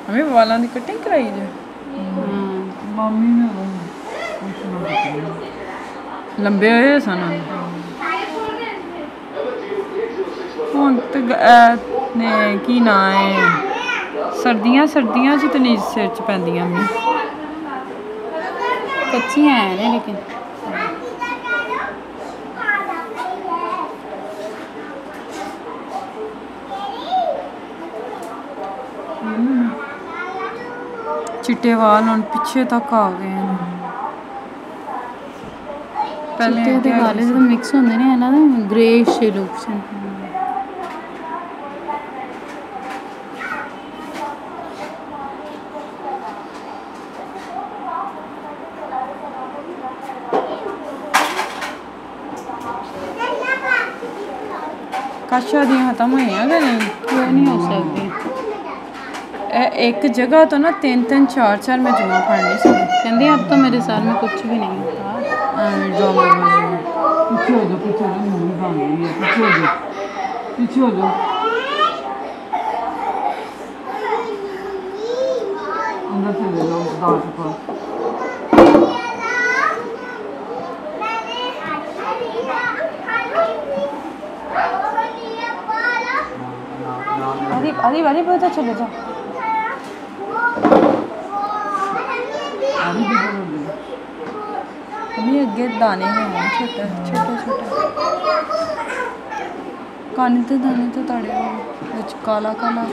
हमें वालों की कटिंग कराई जे मामी ने लंबे होए सन हुण ते ने की ना है सर्दियां सर्दियां च तो नहीं सिर च पैंदियां मी कच्चियां हैं ने लेकिन चिट्टे वाल हुण पिछे तक आ गए हैं पहले चिट्टे ते काले जो मिक्स होंदे ने ना ग्रेइश लुक काशा दियां खत्म हुई गै नहीं क्यों नहीं हो सकती एक जगह तो ना 3-3 4-4 मैं जमा पढ़ नहीं सकती कहते अब तो मेरे साल में कुछ भी नहीं होता ड्रामा पीछे हो जाओ मुंह भांग रही है पीछे हो जाओ अंदर चले जाओ दाल के पास अरे वाली बहुत चले जाओ अभी अगे दाने हैं छोटे छोटे छोटे काने ते दाने तो तड़े विच काला काला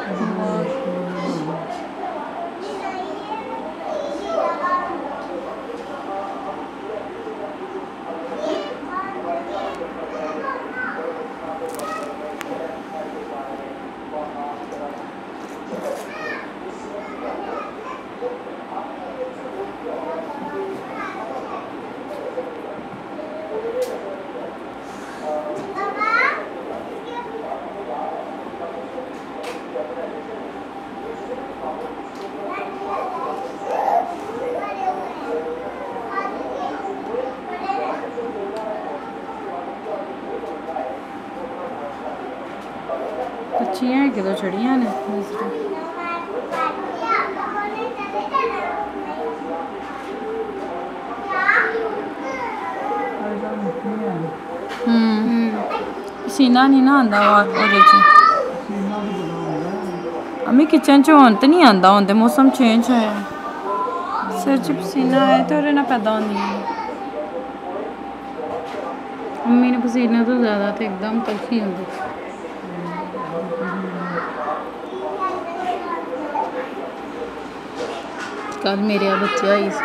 कच्चियां है कि तो छड़ियां ने पसीना नहीं ना आंदा ओहदे च अम्मी किचन च होन ते नहीं आंदा होंदे मौसम चेंज होया सिर च पसीना आए तो ओहदे नाल पैदा होंदी मम्मी ने पसीने तो ज़्यादा तो एकदम तलखी होंदी कल मेरे बच्चे आई सी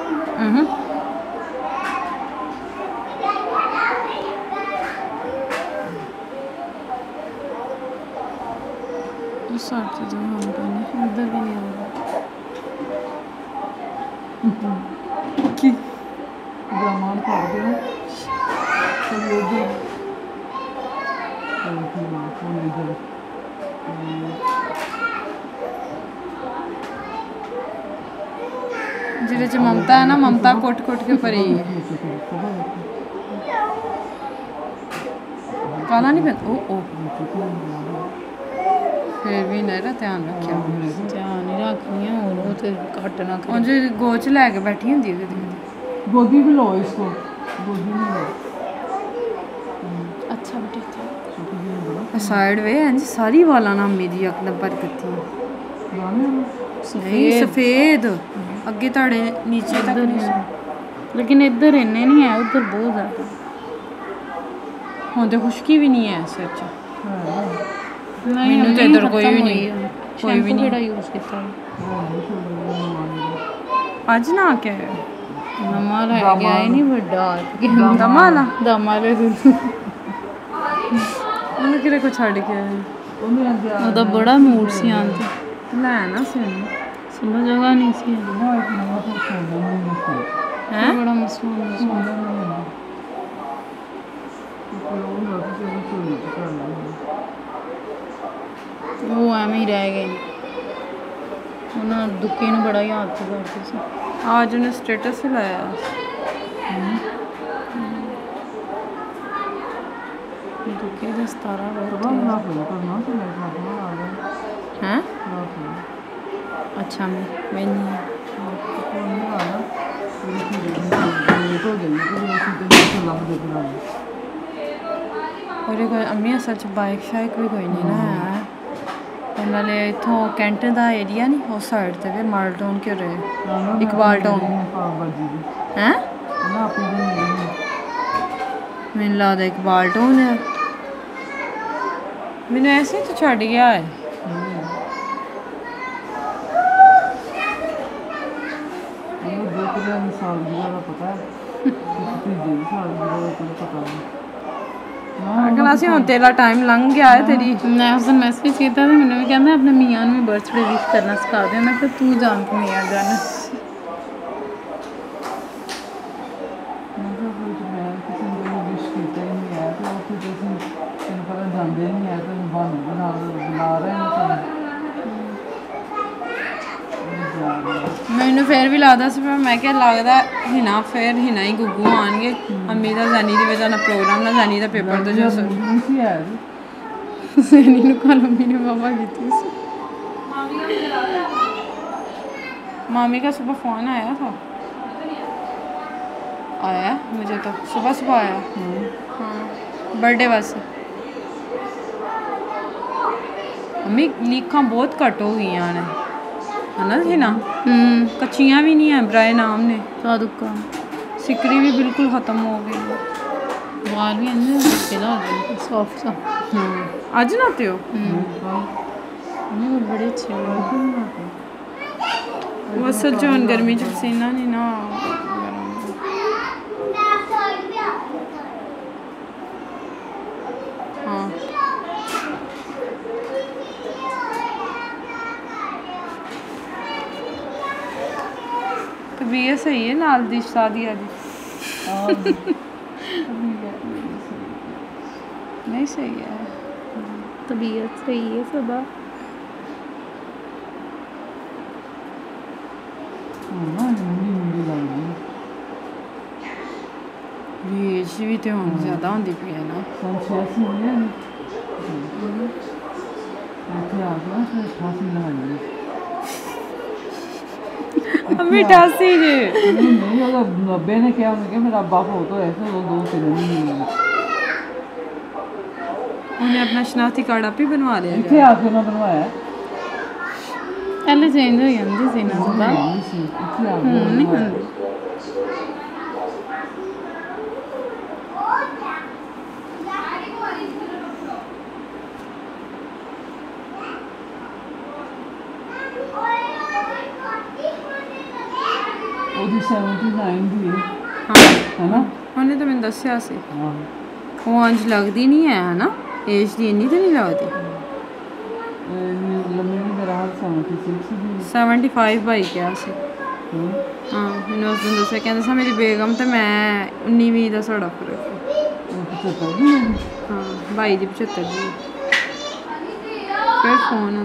साथ जो हम पहने उधर भी नहीं होगा की ग्रामार कर दो तो ये जो जिले च ममता है ना ममता कोट कोट के भरी है काला नहीं पहन ओ फिर भी नहीं ध्यान रखिया ध्यान नहीं रखनी है और वो तो घट ना उंज गोच लैके बैठी होंगी गोदी भी लो इसको गोदी में लो अच्छा बेटा साइड वे हैं जी सारी वाला ना मेरी एकदम पर कत्ती सफेद अगे ताड़े नीचे तक लेकिन इधर इन्ने नहीं है उधर बहुत ज़्यादा हुण ते खुश्की भी नहीं है सिर च मैनू तो इधर कोई भी नहीं कोई भी नहीं यूज़ किया अज ना क्या है नवा लै गया ही नहीं बड़ा दमाला दमाले उन्हें किरे को छड़ के ਉਹਦਾ ਬੜਾ ਮੂਡ ਸੀ ਆਉਣ ਤੇ ਲੈਣਾ ਸੀ ਸੁਣੋ ਜਗ੍ਹਾ ਨਹੀਂ ਸੀ ਹੈ ਬੜਾ ਮਸਲਾ ਉਹ ਐਵੇਂ ਹੀ ਰਹਿ ਗਏ ਉਹਨਾਂ ਦੁੱਕੇ ਨੂੰ ਬੜਾ ਯਾਦ ਕਰਦੇ ਸੀ आज उन्हें स्टेटस ही लाया दुखे दस्तारा हैं अच्छा मैं नहीं है और कोई अम्मी सच बाइक शाइक भी कोई नहीं ना है नाले इथों कैंट दा एरिया नहीं उस साइड ते वे माल टाउन के रहे इकबाल टाउन हैं मैंने लगता इकबाल टाउन है मैंने ऐसे ही तो छड़ गया है अगर असं हम तेरा टाइम लंघ गया है तेरी मैं उस दिन मैसेज किया था मैंने भी कहना अपने मियाँ में बर्थडे विश करना सिखा दे मैं फिर तू जान के मियाँ जाना मैंने फिर भी लगता सी पर मैं क्या लगता हिना फिर हिना ही गुग्गू आएंगे अम्मी का जैनी की वजह प्रोग्राम ना जैनी का पेपर तो जो जैनी कल अम्मी ने बाबा की मामी का सुबह फ़ोन आया था आया मुझे तो सुबह सुबह आया हाँ बर्थडे वास्ते अम्मी लीखा बहुत घट हो गई ने है ना थी ना कच्चियाँ भी नहीं है ब्राय नाम ने दुक्का सिकरी भी बिल्कुल ख़त्म हो गई बाल भी अंदर सॉफ्ट सा अज नहाते हो बड़े अच्छे वो असल जो गर्मी च पसीना नहीं ना हाँ तबीयत सही है नाल दी शादी आदि नहीं सही है तबीयत सही है सबा एज भी तो हम ज़्यादा होती पी है ना अम्मी 88 जी नहीं होगा 90 ने क्या उन्होंने मेरा अब्बा फोटो ऐसे वो 2-3 नहीं उन्हें अपना शनाख्ती कार्ड आप ही बनवा लिया इतने आके ना बनवाया पहले चेंज हो जाती सी ना सबा नहीं आती ਉਹਦੀ 79 ਦੀ ਹੈ है ना ਉਹਨੇ ਤਾਂ ਮੈਨੂੰ ਦੱਸਿਆ ਸੀ ਉਹ ਅੰਜ ਲੱਗਦੀ ਨਹੀਂ ਹੈ ਨਾ ਏਜ ਦੀ ਇੰਨੀ ਤਾਂ ਨਹੀਂ ਲੱਗਦੀ ਲੰਮੀ ਵੀ ਮੇਰਾ ਹਾਲ 76 ਦੀ 75 ਬਾਈ ਕਿਹਾ ਸੀ ਹਾਂ ਮੈਨੂੰ ਉਸ ਦਿਨ ਦੱਸਿਆ ਕਹਿੰਦਾ ਸੀ ਮੇਰੀ ਬੇਗਮ ਤੇ ਮੈਂ 19-20 ਦਾ ਸਾਡਾ ਫਰਕ ਹੈ 75 ਦੀ ਹਾਂ ਬਾਈ ਦੀ 75 ਦੀ फिर फोन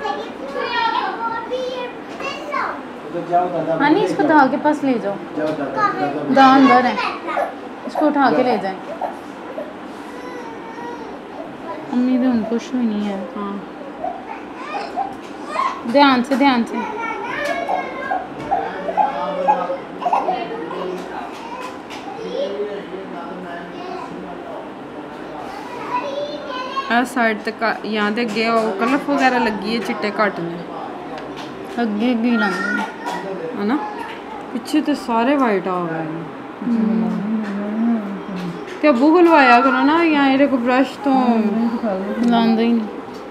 हनी इसको दा के पास ले जाओ दा अंदर है इसको उठा के ले जाए अम्मी तो उनको कुछ भी नहीं है हाँ ध्यान से साइड तक यहाँ ते अगे कलफ वगैरह लगी है चिट्टे घट ने अगे अगे लाने है ना पिछे तो सारे वाइट आ गए ते अबू को लवाया करो ना या ये को ब्रश तो लांदा ही नहीं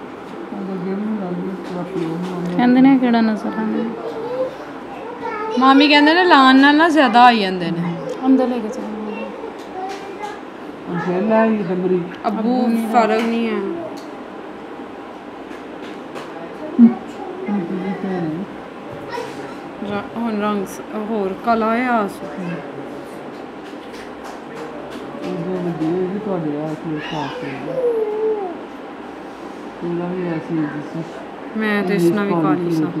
कहंदे ने केड़ा नजर आंदा मामी कहंदे ने लान नाल ना ज्यादा आई जांदे ने अंदर लेके चलो अबू फर्क नहीं है ਹੁਣ ਰੰਗ ਹੋਰ ਕਾਲਾ ਆ ਉਹ ਵੀ ਤੁਹਾਡੇ ਆ ਕੇ ਖਾਸ ਹੈ ਪੂਰਾ ਵੀ ਐਸੀ ਜਿਸ ਮੈਂ ਤੇ ਇਸ ਨਾਲ ਵੀ ਕਾਲੀ ਸਾਂ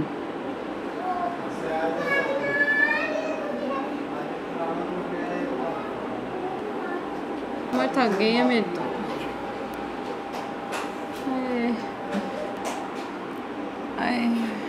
मैं थक गई है मेरे तो आए